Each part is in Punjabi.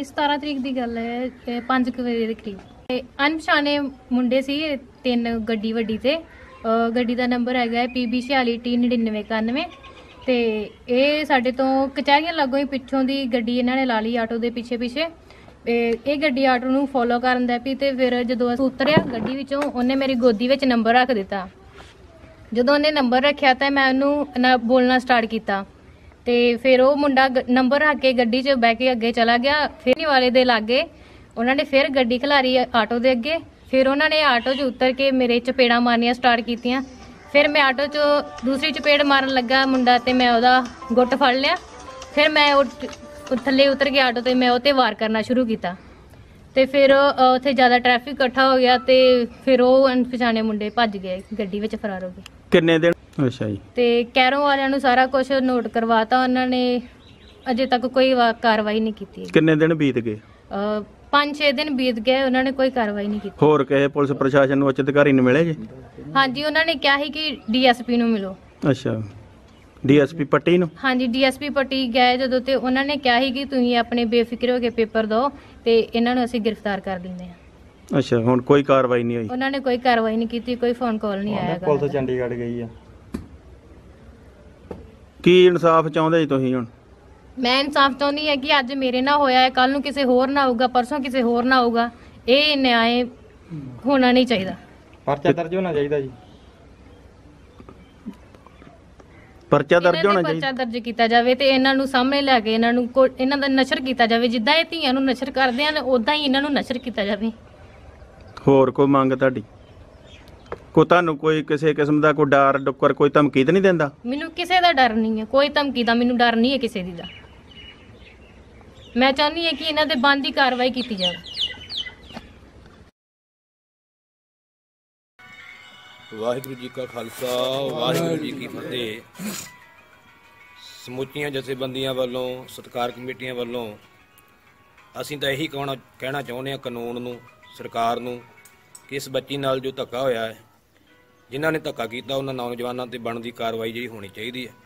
17 ਤਰੀਕ ਦੀ ਗੱਲ ਹੈ 5 ਵਜੇ ਦੇ ਕਰੀਬ ਤੇ ਅਣਪਛਾਣੇ ਮੁੰਡੇ ਸੀ 3 ਗੱਡੀ ਵੱਡੀ ਤੇ ਗੱਡੀ ਦਾ ਨੰਬਰ ਹੈਗਾ PB 46T9991 ਤੇ ਇਹ ਸਾਡੇ ਤੋਂ ਕਚਹਿਰੀਆਂ ਲੱਗੋਂ ਹੀ ਪਿੱਛੋਂ ਦੀ ਗੱਡੀ ਇਹਨਾਂ ਨੇ ਲਾ ਲਈ ਆਟੋ ਦੇ ਪਿੱਛੇ ਇਹ ਗੱਡੀ ਆਟੋ ਨੂੰ ਫੋਲੋ ਕਰਨ ਦਾ ਪਈ ਤੇ ਫਿਰ ਜਦੋਂ ਅਸੀਂ ਉਤਰਿਆ ਗੱਡੀ ਵਿੱਚੋਂ ਉਹਨੇ ਮੇਰੀ ਗੋਦੀ ਵਿੱਚ ਨੰਬਰ ਰੱਖ ਦਿੱਤਾ। ਜਦੋਂ ਉਹਨੇ ਨੰਬਰ ਰੱਖਿਆ ਤਾਂ ਮੈਂ ਉਹਨੂੰ ਬੋਲਣਾ ਸਟਾਰਟ ਕੀਤਾ ਤੇ ਫਿਰ ਉਹ ਮੁੰਡਾ ਨੰਬਰ ਰੱਖ ਕੇ ਗੱਡੀ 'ਚ ਬਹਿ ਕੇ ਅੱਗੇ ਚਲਾ ਗਿਆ। ਫਿਰ ਵਾਲੇ ਦੇ ਲਾਗੇ ਉਹਨਾਂ ਨੇ ਫਿਰ ਗੱਡੀ ਖਿਲਾਰੀ ਆਟੋ ਦੇ ਅੱਗੇ। ਫਿਰ ਉਹਨਾਂ ਨੇ ਆਟੋ 'ਚ ਉਤਰ ਕੇ ਮੇਰੇ ਚਪੇੜਾਂ ਮਾਰਨੀਆਂ ਸਟਾਰਟ ਕੀਤੀਆਂ। ਫਿਰ ਮੈਂ ਆਟੋ 'ਚ ਦੂਸਰੀ ਚਪੇੜ ਮਾਰਨ ਲੱਗਾ ਮੁੰਡਾ ਤੇ ਮੈਂ ਉਹਦਾ ਗੁੱਟ ਫੜ ਲਿਆ। ਫਿਰ ਮੈਂ ਥੱਲੇ ਉਤਰ ਕੇ ਆਟੋ ਤੇ ਮੈਂ ਉਹ 'ਤੇ ਵਾਰ ਕਰਨਾ ਸ਼ੁਰੂ ਕੀਤਾ ਤੇ ਫਿਰ ਉੱਥੇ ਜ਼ਿਆਦਾ ਟ੍ਰੈਫਿਕ ਇਕੱਠਾ ਹੋ ਗਿਆ ਤੇ ਫਿਰ ਉਹ ਅਣਪਛਾਣੇ ਮੁੰਡੇ ਭੱਜ ਗਏ, ਗੱਡੀ ਵਿੱਚ ਫਰਾਰ ਹੋ ਗਏ। ਕਿੰਨੇ ਦਿਨ? ਅੱਛਾ ਜੀ। ਤੇ ਕੈਰੋਂ ਵਾਲਿਆਂ ਨੂੰ ਸਾਰਾ ਕੁਝ ਨੋਟ ਕਰਵਾਤਾ ਉਹਨਾਂ ਨੇ, ਅਜੇ ਤੱਕ ਕੋਈ ਕਾਰਵਾਈ ਨਹੀਂ ਕੀਤੀ। ਕਿੰਨੇ ਦਿਨ ਬੀਤ ਗਏ? 5-6 ਦਿਨ ਬੀਤ ਗਏ, ਉਹਨਾਂ ਨੇ ਕੋਈ ਕਾਰਵਾਈ ਨਹੀਂ ਕੀਤੀ। ਹੋਰ ਕਿਸੇ ਪੁਲਿਸ ਪ੍ਰਸ਼ਾਸਨ ਨੂੰ ਉੱਚ ਅਧਿਕਾਰੀ ਨੂੰ ਮਿਲੇ ਜੀ? ਹਾਂਜੀ, ਉਹਨਾਂ ਨੇ ਕਿਹਾ ਸੀ ਕਿ DSP ਨੂੰ ਮਿਲੋ। ਅੱਛਾ, DSP ਪੱਟੀ ਨੂੰ? ਹਾਂਜੀ, DSP ਪੱਟੀ ਗਏ ਜਦੋਂ ਤੇ ਉਹਨਾਂ ਨੇ ਕਿਹਾ ਸੀ ਕਿ ਤੁਸੀਂ ਆਪਣੇ ਬੇਫਿਕਰ ਹੋ ਕੇ ਪੇਪਰ ਦਿਓ ਤੇ ਇਹਨਾਂ ਨੂੰ ਅਸੀਂ ਗ੍ਰਿਫਤਾਰ ਕਰ ਦਿੰਦੇ ਹਾਂ। ਅੱਛਾ, ਹੁਣ ਕੋਈ ਕਾਰਵਾਈ ਨਹੀਂ ਹੋਈ? ਉਹਨਾਂ ਨੇ ਕੋਈ ਕਾਰਵਾਈ ਨਹੀਂ ਕੀਤੀ, ਕੋਈ ਫੋਨ ਕਾਲ ਨਹੀਂ ਆਇਆ। ਪੁਲਿਸ ਚੰਡੀਗੜ੍ਹ ਗਈ ਆ। ਕੀ ਇਨਸਾਫ ਚਾਹੁੰਦੇ ਜੀ ਤੁਸੀਂ ਹੁਣ? ਮੈਂ ਇਨਸਾਫ ਚਾਹੁੰਦੀ ਹਾਂ ਕਿ ਅੱਜ ਮੇਰੇ ਨਾਲ ਹੋਇਆ ਹੈ, ਕੱਲ ਨੂੰ ਕਿਸੇ ਹੋਰ ਨਾ ਹੋਊਗਾ, ਪਰਸੋਂ ਕਿਸੇ ਹੋਰ ਨਾ ਹੋਊਗਾ। ਇਹ ਨਿਆਂ ਹੋਣਾ ਨਹੀਂ ਚਾਹੀਦਾ। ਪਰਚਾ ਦਰਜ ਹੋਣਾ ਚਾਹੀਦਾ ਜੀ। ਪਰਚਾ ਦਰਜ ਹੋਣਾ ਚਾਹੀਦਾ। ਪਰਚਾ ਦਰਜ ਕੀਤਾ ਜਾਵੇ ਤੇ ਇਹਨਾਂ ਨੂੰ ਸਾਹਮਣੇ ਲੈ ਕੇ ਇਹਨਾਂ ਦਾ ਨਸ਼ਰ ਕੀਤਾ ਜਾਵੇ। ਜਿੱਦਾਂ ਇਹ ਧੀਆਂ ਨੂੰ ਨਸ਼ਰ ਕਰਦੇ ਹਨ ਉਦਾਂ ਹੀ ਇਹਨਾਂ ਨੂੰ ਨਸ਼ਰ ਕੀਤਾ ਜਾਵੇ। ਹੋਰ ਕੋਈ ਮੰਗ ਤੁਹਾਡੀ? ਕੋਈ ਤੁਹਾਨੂੰ ਕੋਈ ਕਿਸੇ ਕਿਸਮ ਦਾ ਕੋਈ ਡਰ ਡੁੱਕਰ ਕੋਈ ਧਮਕੀ ਤਾਂ ਨਹੀਂ ਦਿੰਦਾ? ਮੈਨੂੰ ਕਿਸੇ ਦਾ ਡਰ ਨਹੀਂ ਹੈ, ਕੋਈ ਧਮਕੀ ਦਾ ਮੈਨੂੰ ਡਰ ਨਹੀਂ ਹੈ ਕਿਸੇ ਦੀ ਦਾ। ਮੈਂ ਚਾਹੁੰਦੀ ਹਾਂ ਕਿ ਇਹਨਾਂ ਦੇ ਬੰਦ ਦੀ ਕਾਰਵਾਈ ਕੀਤੀ ਜਾਵੇ। ਵਾਹਿਗੁਰੂ ਜੀ ਕਾ ਖਾਲਸਾ, ਵਾਹਿਗੁਰੂ ਜੀ ਕੀ ਫਤਿਹ। ਸਮੁੱਚੀਆਂ ਜਥੇਬੰਦੀਆਂ ਵੱਲੋਂ, ਸਤਿਕਾਰ ਕਮੇਟੀਆਂ ਵੱਲੋਂ ਅਸੀਂ ਤਾਂ ਇਹੀ ਕਹਿਣਾ ਚਾਹੁੰਦੇ ਹਾਂ ਕਾਨੂੰਨ ਨੂੰ, ਸਰਕਾਰ ਨੂੰ, ਕਿ ਇਸ ਬੱਚੀ ਨਾਲ ਜੋ ਧੱਕਾ ਹੋਇਆ ਹੈ, ਜਿਨ੍ਹਾਂ ਨੇ ਧੱਕਾ ਕੀਤਾ ਉਹਨਾਂ ਨੌਜਵਾਨਾਂ ਤੇ ਬਣਦੀ ਕਾਰਵਾਈ ਜਿਹੜੀ ਹੋਣੀ ਚਾਹੀਦੀ ਹੈ।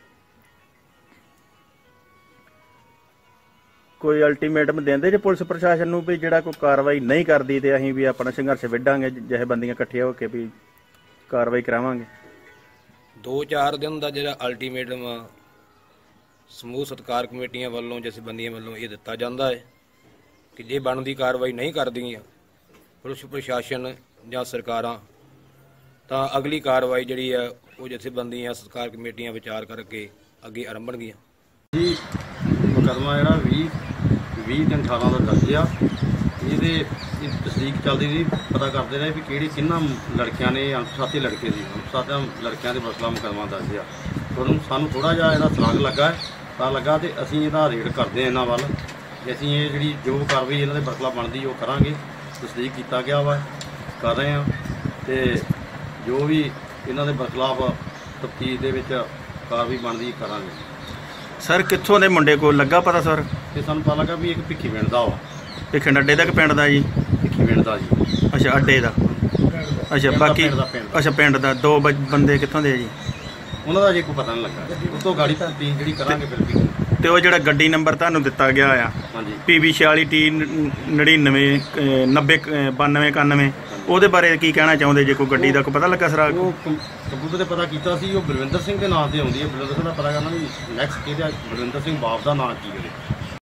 ਕੋਈ ਅਲਟੀਮੇਟਮ ਦਿੰਦੇ ਜੇ ਪੁਲਿਸ ਪ੍ਰਸ਼ਾਸਨ ਨੂੰ ਵੀ ਜਿਹੜਾ ਕੋਈ ਕਾਰਵਾਈ ਨਹੀਂ ਕਰਦੀ ਤੇ ਅਸੀਂ ਵੀ ਆਪਣਾ ਸੰਘਰਸ਼ ਵਿੱਢਾਂਗੇ, ਜਥੇਬੰਦੀਆਂ ਇਕੱਠੀਆਂ ਹੋ ਕੇ ਵੀ ਕਾਰਵਾਈ ਕਰਾਵਾਂਗੇ? 2-4 ਦਿਨ ਦਾ ਜਿਹੜਾ ਅਲਟੀਮੇਟਮ ਸਮੂਹ ਸਤਿਕਾਰ ਕਮੇਟੀਆਂ ਵੱਲੋਂ, ਜਥੇਬੰਦੀਆਂ ਵੱਲੋਂ ਇਹ ਦਿੱਤਾ ਜਾਂਦਾ ਹੈ ਕਿ ਜੇ ਬਣਦੀ ਕਾਰਵਾਈ ਨਹੀਂ ਕਰਦੀਆਂ ਪੁਲਿਸ ਪ੍ਰਸ਼ਾਸਨ ਜਾਂ ਸਰਕਾਰਾਂ ਤਾਂ ਅਗਲੀ ਕਾਰਵਾਈ ਜਿਹੜੀ ਹੈ ਉਹ ਜਥੇਬੰਦੀਆਂ, ਸਤਿਕਾਰ ਕਮੇਟੀਆਂ ਵਿਚਾਰ ਕਰਕੇ ਅੱਗੇ ਆਰੰਭਣਗੀਆਂ ਜੀ। ਮੁਕੱਦਮਾ ਜਿਹੜਾ 20/3/18 ਦਾ ਦਰਜ ਆ। ਇਹਦੇ ਤਸਦੀਕ ਚੱਲਦੀ ਸੀ, ਪਤਾ ਕਰਦੇ ਰਹੇ ਵੀ ਕਿੰਨਾ ਲੜਕਿਆਂ ਨੇ, ਅਣਪਛਾਤੇ ਲੜਕੇ ਸੀ, ਅਣਪਛਾਤੇ ਲੜਕਿਆਂ ਦੇ ਮਸਲਾ ਮੁਕੱਦਮਾ ਦਰਜ ਆ। ਸਾਨੂੰ ਥੋੜ੍ਹਾ ਜਿਹਾ ਇਹਦਾ ਸਲਾਗ ਲੱਗਾ ਤੇ ਅਸੀਂ ਇਹਦਾ ਰੇਡ ਕਰਦੇ ਹਾਂ ਇਹਨਾਂ ਵੱਲ। ਅਸੀਂ ਇਹ ਜਿਹੜੀ ਜੋ ਕਾਰਵਾਈ ਇਹਨਾਂ ਦੇ ਬਰਖਲਾ ਬਣਦੀ ਉਹ ਕਰਾਂਗੇ। ਤਸਦੀਕ ਕੀਤਾ ਗਿਆ ਵਾ, ਕਰ ਰਹੇ ਹਾਂ ਤੇ ਜੋ ਵੀ ਇਹਨਾਂ ਦੇ ਬਰਖਲਾਫ ਤਫਤੀਸ਼ ਦੇ ਵਿੱਚ ਕਾਰਵਾਈ ਬਣਦੀ ਕਰਾਂਗੇ। ਸਰ ਕਿੱਥੋਂ ਦੇ ਮੁੰਡੇ ਕੋਲ ਲੱਗਾ ਪਤਾ ਸਰ? ਤੇ ਸਾਨੂੰ ਪਤਾ ਲੱਗਾ ਵੀ ਇੱਕ ਭਿੱਖੀ ਪਿੰਡ ਦਾ ਵਾ। ਭਿੱਖੀ ਅੱਡੇ ਦਾ ਕਿ ਪਿੰਡ ਦਾ ਜੀ? ਭਿੱਖੀ ਪਿੰਡ ਦਾ ਜੀ। ਅੱਛਾ, ਅੱਡੇ ਦਾ। ਅੱਛਾ, ਬਾਕੀ ਅੱਛਾ ਪਿੰਡ ਦਾ। 2 ਬੰਦੇ ਕਿੱਥੋਂ ਦੇ ਜੀ? ਉਹਨਾਂ ਦਾ ਜੇ ਕੋਈ ਪਤਾ ਨਹੀਂ ਲੱਗਾ। ਉਸ ਤੋਂ ਗਾੜੀ ਤਫਤੀਸ਼ ਜਿਹੜੀ ਕਰਾਂਗੇ ਫਿਰ ਵੀ। ਤੇ ਉਹ ਜਿਹੜਾ ਗੱਡੀ ਨੰਬਰ ਤੁਹਾਨੂੰ ਦਿੱਤਾ ਗਿਆ ਆ PB 46T9991 ਉਹਦੇ ਬਾਰੇ ਕੀ ਕਹਿਣਾ ਚਾਹੁੰਦੇ ਜੇ? ਕੋਈ ਗੱਡੀ ਦਾ ਕੋਈ ਪਤਾ ਲੱਗਾ ਸਰ? ਉਹ ਕੰਪਿਊਟਰ ਤੇ ਪਤਾ ਕੀਤਾ ਸੀ, ਉਹ ਬਲਵਿੰਦਰ ਸਿੰਘ ਦੇ ਨਾਂ ਤੇ ਆਉਂਦੀ ਹੈ। ਬਲਵਿੰਦਰ ਸਿੰਘ ਦਾ ਪਤਾ ਕਰਨਾ ਵੀ ਨੈਕਸਟ ਕਿਹਦਾ, ਬਲਵਿੰਦਰ ਸਿੰਘ ਬਾਪ ਦਾ ਨਾਂ ਕੀ ਹੈ।